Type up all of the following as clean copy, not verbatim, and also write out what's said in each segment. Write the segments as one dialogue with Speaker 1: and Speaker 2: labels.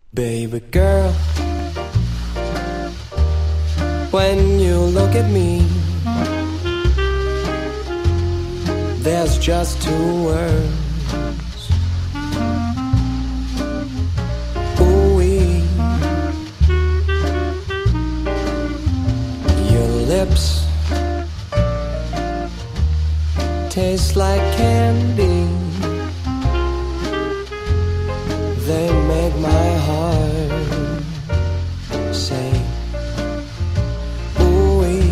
Speaker 1: Baby girl, when you look at me, there's just two words. Ooh-wee. Your lips taste like candy. They make my heart say, ooh-wee.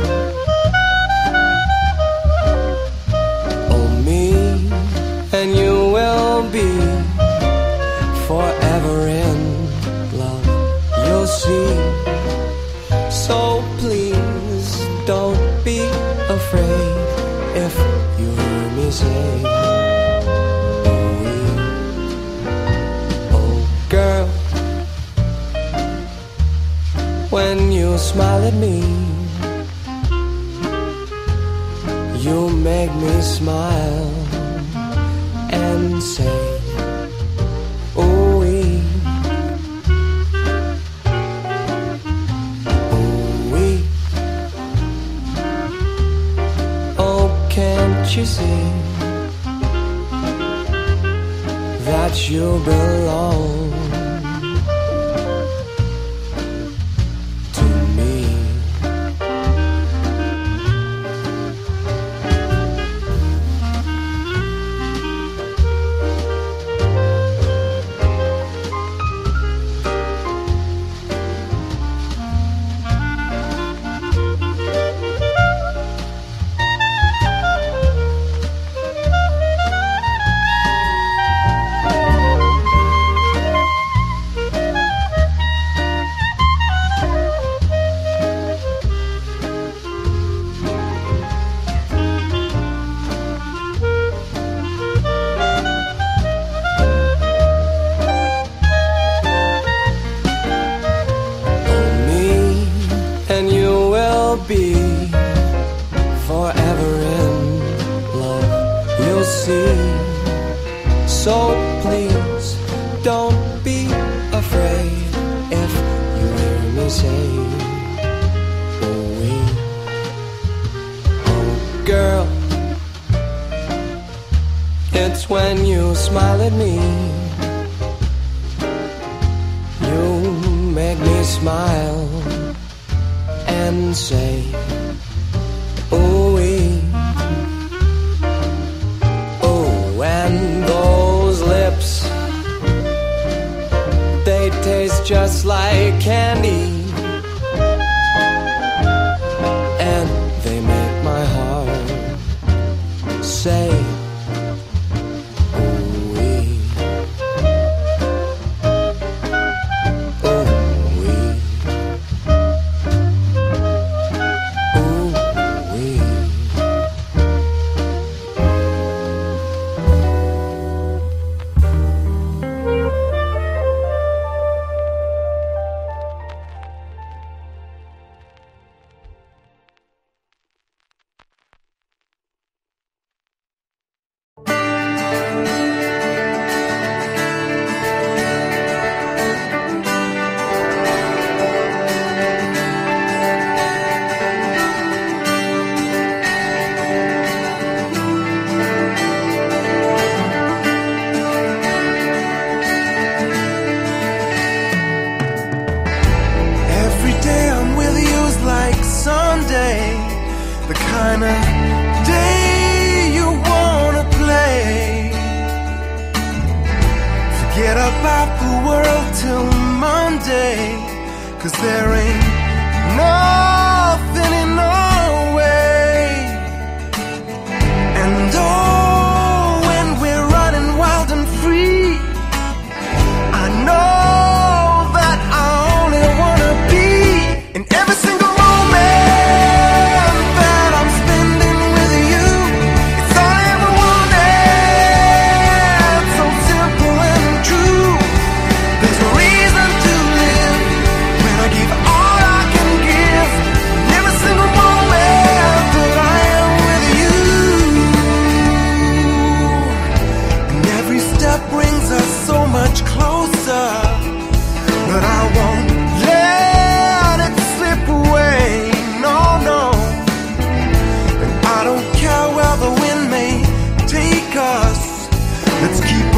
Speaker 1: Oh, me and you will be forever in love, you'll see. So please don't be afraid if you hear me say, when you smile at me, you make me smile and say, ooh-wee, ooh-wee. Oh, can't you see that you belong be forever in love, you'll see. So please don't be afraid if you hear me say, ooh-wee. Oh, girl, it's when you smile at me, you make me smile and say, ooh-wee. Oh, and those lips, they taste just like candy, and they make my heart say, the kind of day you wanna play. Forget about the world till Monday, 'cause there ain't nothing in our way. And oh, when we're running wild and free, I know that I only wanna be in every single give all I can give, every single moment. Let's keep